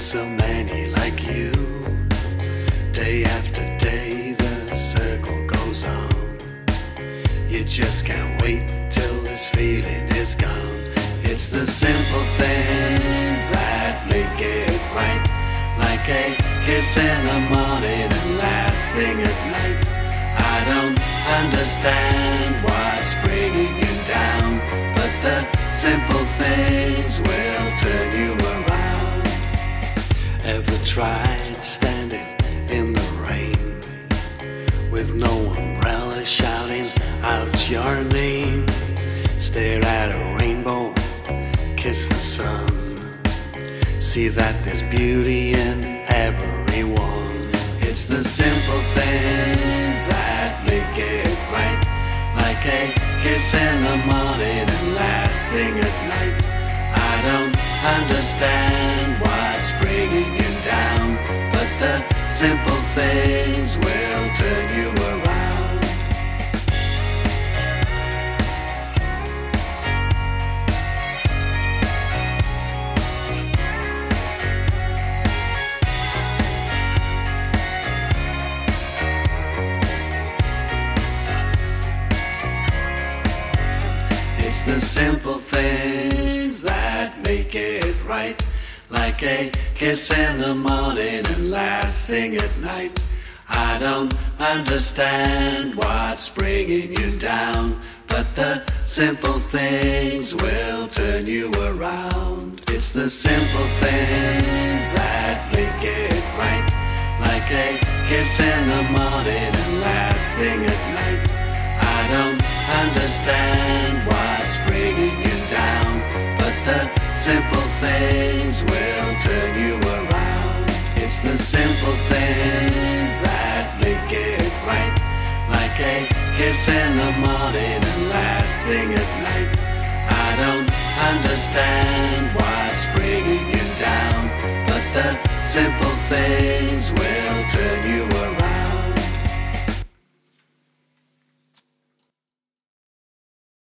so many like you. Day after day the circle goes on. You just can't wait till this feeling is gone. It's the simple things that make it right, like a kiss in the morning and last thing at night. I don't understand what's bringing you down, but the simple things will turn you around. Ever tried standing in the rain with no umbrella shouting out your name? Stare at a rainbow, kiss the sun, see that there's beauty in everyone. It's the simple things that make it right, like a kiss in the morning and last thing at night. I don't understand what's bringing you down, but the simple things will turn you around. It's the simple things that make it right, like a kiss in the morning and last thing at night. I don't understand what's bringing you down, but the simple things will turn you around. It's the simple things that make it right, like a kiss in the morning and last thing at night. I don't understand what's bringing you down, but the simple things will turn you around. It's the simple things that make it right, like a kiss in the morning and last thing at night. I don't understand what's bringing you down, but the simple things will turn you around.